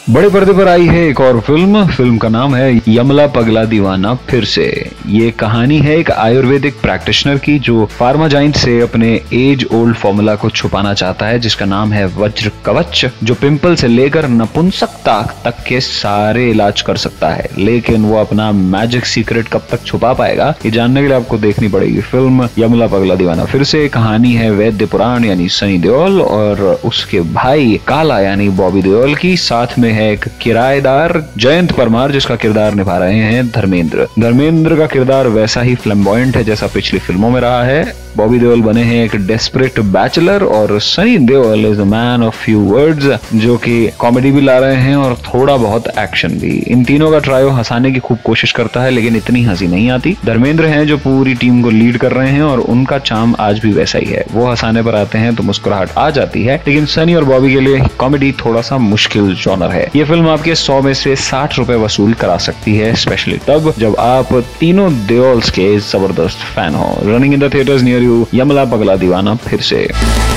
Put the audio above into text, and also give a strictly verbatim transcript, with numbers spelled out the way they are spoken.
बड़े पर्दे पर आई है एक और फिल्म। फिल्म का नाम है यमला पगला दीवाना फिर से। ये कहानी है एक आयुर्वेदिक प्रैक्टिशनर की जो फार्मा जाइंट से अपने एज ओल्ड फॉर्मूला को छुपाना चाहता है, जिसका नाम है वज्रकवच, जो पिंपल से लेकर नपुंसकता तक के सारे इलाज कर सकता है। लेकिन वो अपना मैजिक सीक्रेट कब तक छुपा पाएगा, ये जानने के लिए आपको देखनी पड़ेगी फिल्म यमला पगला दीवाना फिर से। कहानी है वैद्य पुराण यानी सनी देओल और उसके भाई काला यानी बॉबी देओल की। साथ में है एक किराएदार जयंत परमार जिसका किरदार निभा रहे हैं धर्मेंद्र। धर्मेंद्र का किरदार वैसा ही फ्लैम्बॉयंट है जैसा पिछली फिल्मों में रहा है। बॉबी देओल बने हैं एक डेस्परेट बैचलर और Sunny Deol is a man of few words, जो कि कॉमेडी भी ला रहे हैं और थोड़ा बहुत एक्शन भी। इन तीनों का ट्रायो हंसाने की खूब कोशिश करता है, लेकिन इतनी हंसी नहीं आती। धर्मेंद्र हैं जो पूरी टीम को लीड कर रहे हैं और उनका चार्म आज भी वैसा ही है। वो हंसाने पर आते हैं तो मुस्कुराहट आ जाती है, लेकिन सनी और बॉबी के लिए कॉमेडी थोड़ा सा मुश्किल जॉनर है। ये फिल्म आपके सौ में से साठ रुपए वसूल करा सकती है, स्पेशली तब जब आप तीनों देओल्स के जबरदस्त फैन हो। Running in the theatres near you, Yamla Pagla Deewana फिर से।